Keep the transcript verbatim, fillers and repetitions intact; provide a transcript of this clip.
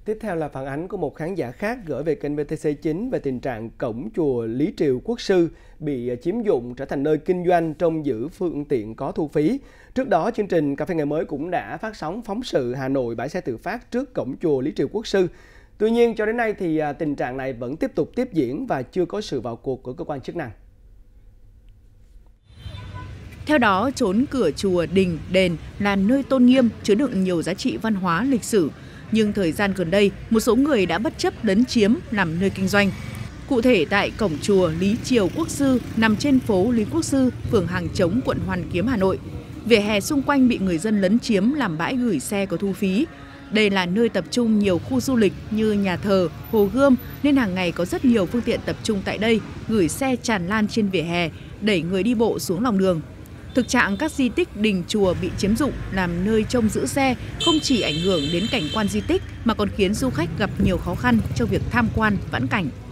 Tiếp theo là phản ánh của một khán giả khác gửi về kênh vê tê xê chín về tình trạng cổng chùa Lý Triều Quốc Sư bị chiếm dụng trở thành nơi kinh doanh trông giữ phương tiện có thu phí. Trước đó, chương trình Cà phê Ngày Mới cũng đã phát sóng phóng sự Hà Nội bãi xe tự phát trước cổng chùa Lý Triều Quốc Sư. Tuy nhiên, cho đến nay thì tình trạng này vẫn tiếp tục tiếp diễn và chưa có sự vào cuộc của cơ quan chức năng. Theo đó, chốn cửa chùa, đình, đền là nơi tôn nghiêm, chứa đựng nhiều giá trị văn hóa, lịch sử. Nhưng thời gian gần đây, một số người đã bất chấp lấn chiếm làm nơi kinh doanh. Cụ thể tại cổng chùa Lý Triều Quốc Sư nằm trên phố Lý Quốc Sư, phường Hàng Chống, quận Hoàn Kiếm, Hà Nội. Vỉa hè xung quanh bị người dân lấn chiếm làm bãi gửi xe có thu phí. Đây là nơi tập trung nhiều khu du lịch như nhà thờ, Hồ Gươm nên hàng ngày có rất nhiều phương tiện tập trung tại đây, gửi xe tràn lan trên vỉa hè, đẩy người đi bộ xuống lòng đường. Thực trạng các di tích đình chùa bị chiếm dụng làm nơi trông giữ xe không chỉ ảnh hưởng đến cảnh quan di tích mà còn khiến du khách gặp nhiều khó khăn trong việc tham quan vãn cảnh.